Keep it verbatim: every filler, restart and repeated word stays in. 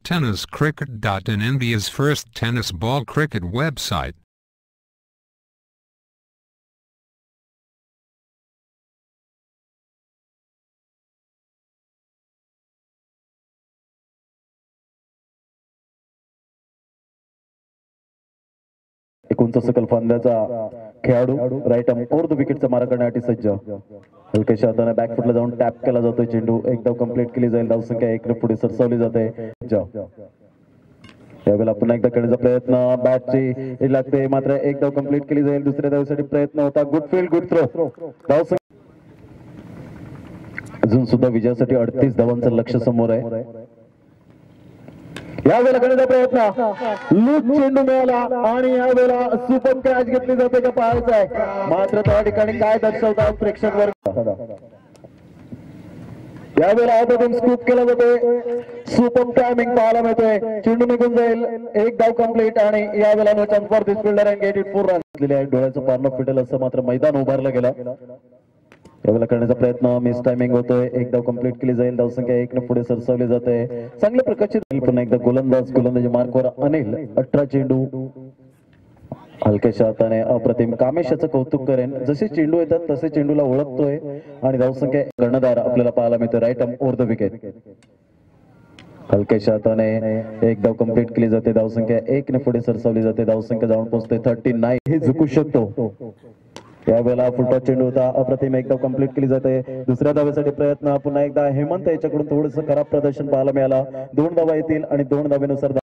Tennis Cricket dot in, India's first tennis ball cricket website. एकोणसष्ट फलंदाजा खेळाडू right arm over the विकेटचा मारा करण्यासाठी सज्ज. हलक्याशा हाताने बॅकफुटला जाऊन टॅप केला जातोय चेंडू. एक धाव कंप्लीट केली जाईल. धावसंख्या एक ने पुढे सरसावली जाते. यावेळेला पुन्हा एकदा खेळण्याचा प्रयत्न. बॅटची हिट लागते मात्र एक धाव कंप्लीट केली जाईल. दुसऱ्या धावेसाठी प्रयत्न होता. Good field good throw. धावसंख्या अजून सुद्धा विजयासाठी अडतीस धावांचं लक्ष समोर आहे. यावेळेला करण्याचा प्रयत्न. लूज चेंडू मिळाला आणि यावेळेला सुपर कॅच घेतली जाते का पाहायचं आहे. मात्र त्या ठिकाणी काय दर्शवतात प्रेक्षक वर्ग. यावेळेला हातातून स्कूप केला जातोय. सुपर टायमिंग पाहायला मिळतोय. चेंडू निघून जाईल. एक धाव कंप्लीट आणि यावेळेला no chance for this fielder and get it four run. डोळ्याचं पारणं फिटेल असं मात्र मैदान उभारलं गेलं. यावेळेला करण्याचा प्रयत्न. मिस टायमिंग होतोय. एक धाव कंप्लीट केली जाईल. धावसंख्या एक ने पुढे सरसावली जाते. चांगल्या प्रकारची पुन्हा एकदा गोलंदाज गोलंदाजी मार्कवर अनिल. अठरा चेंडू. हलक्याशा हाताने अप्रतिम. कामेशाचं कौतुक करेन. जसे चेंडू येतात तसे चेंडूला ओळखतोय आणि धावसंख्या कर्णधार आपल्याला पाहायला मिळतोय. Right arm over the wicket. हलक्याशा हाताने एक धाव कंप्लीट केली जाते. धावसंख्या एक ने पुढे सरसावली जाते. धावसंख्या जाऊन पोहोचते थर्टी नाईन. हे झुकू शकतो. यावेळेला फुलटॉस चेंडू होता. अप्रतिम. एक धाव कंप्लीट केली जाते. दुसऱ्या धावेसाठी प्रयत्न. पुन्हा एकदा हेमंत याच्याकडून थोडंसं खराब प्रदर्शन पाहायला मिळाला. दोन धावा येतील आणि दोन धावेनुसार